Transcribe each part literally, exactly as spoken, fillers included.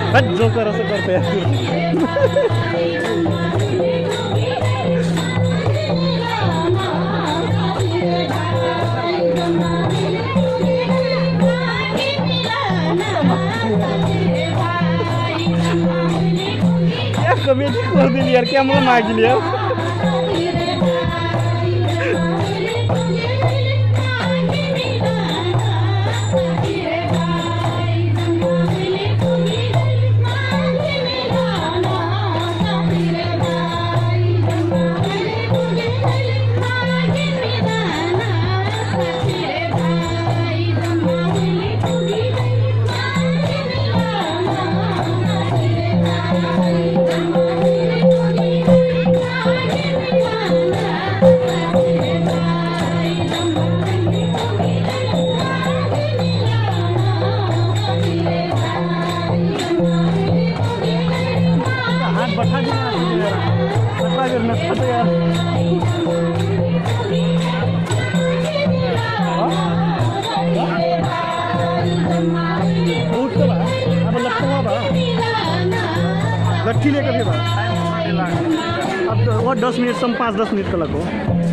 हट जोकर असं करतोय क्या कमेटी खोल दिली यार, क्या मला मागितली यार लट्ठी लेकर के अब वो दस मिनट सम पाँच दस मिनट का लगो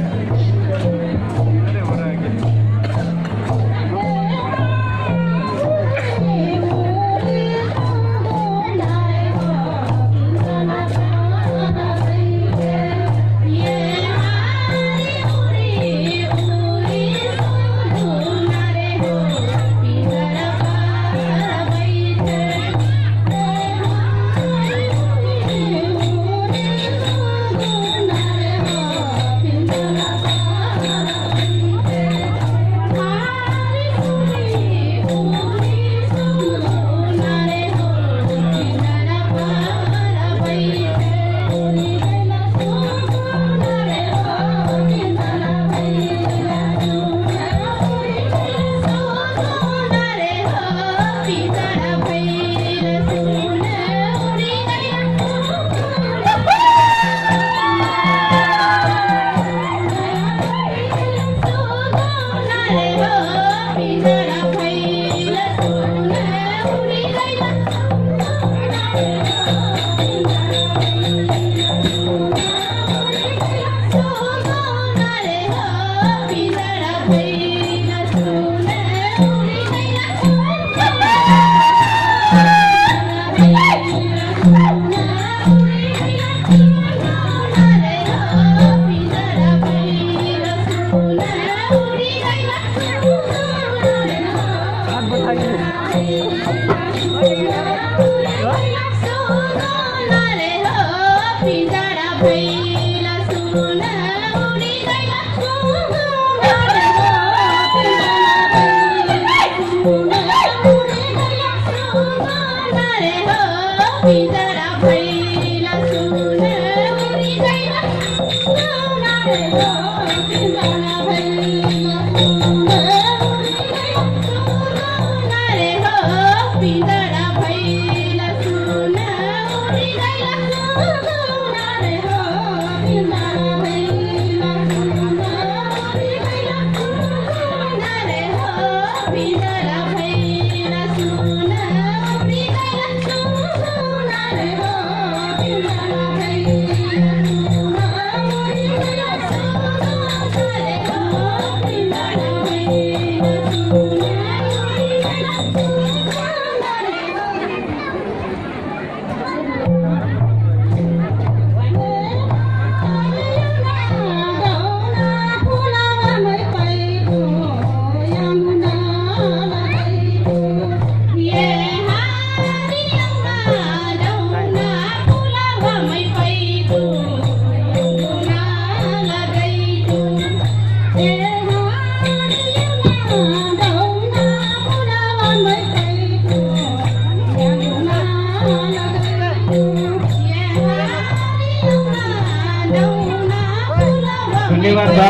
धन्यवाद बा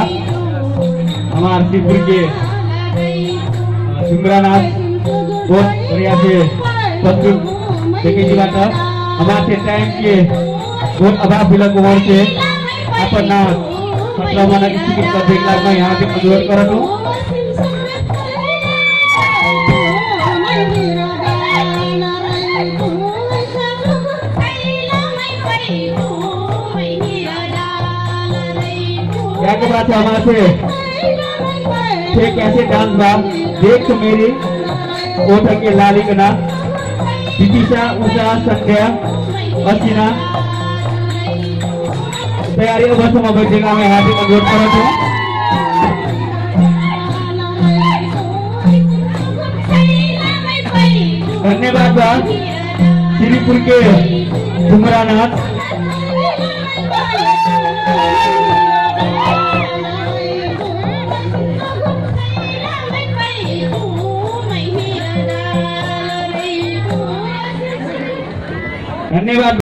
हमार शिवपुर के सुंदरानाथ बहुत बढ़िया से प्रस्तुत देखे जी बात हमारे टाइम के बहुत अभाव बिलक होने से अपन ना मतलब माना किसी की तबीयत लाग में यहाँ से अनुरोध करा तो के बाद हमारे से छह कैसे डांस बा देख तो मेरी ओठ के लाली गना विदिशा उषा संध्या अर्चना तैयारी अवश्य में बैठेगा मैं हार्दिक अनुरोध करा हूँ। धन्यवाद बा श्रीपुर के डुमरानाथ धन्यवाद।